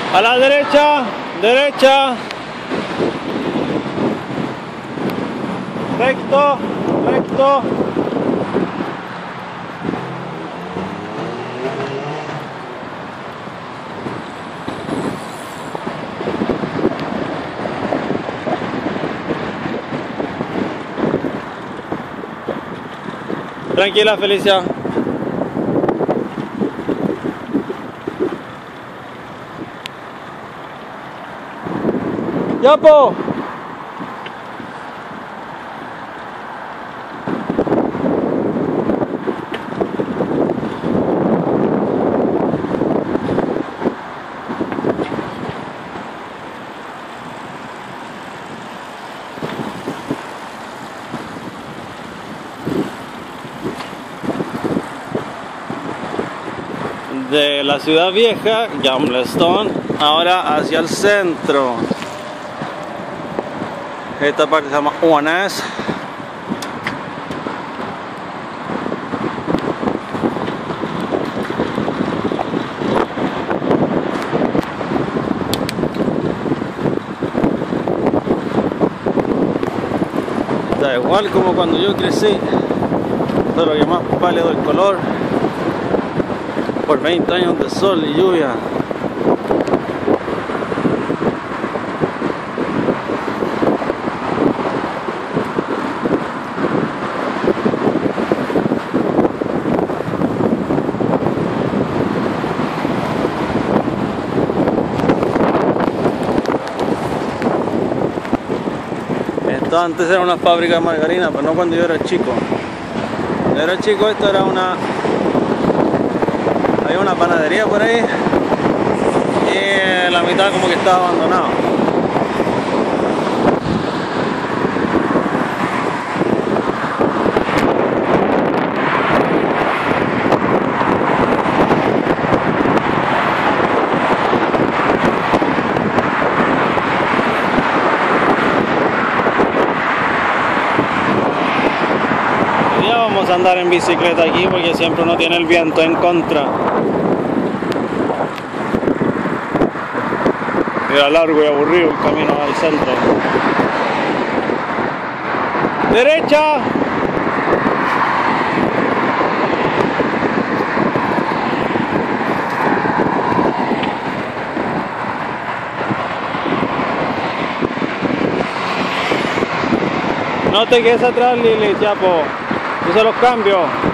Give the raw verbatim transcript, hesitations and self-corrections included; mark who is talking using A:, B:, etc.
A: A la derecha, derecha. Recto, recto. Tranquila, Felicia. ¡Yapo! De la ciudad vieja, Gamlestone, ahora hacia el centro. Esta parte se llama Ånäs. Da igual como cuando yo crecí, solo que más pálido el color. Por veinte años de sol y lluvia. Esto antes era una fábrica de margarina, pero no cuando yo era chico. Cuando yo era chico esto era una... Había una panadería por ahí y la mitad como que estaba abandonado. Hoy día vamos a andar en bicicleta aquí porque siempre uno tiene el viento en contra. Era largo y aburrido el camino al centro. ¡Derecha! No te quedes atrás, Lili, chapo. Usa los cambios.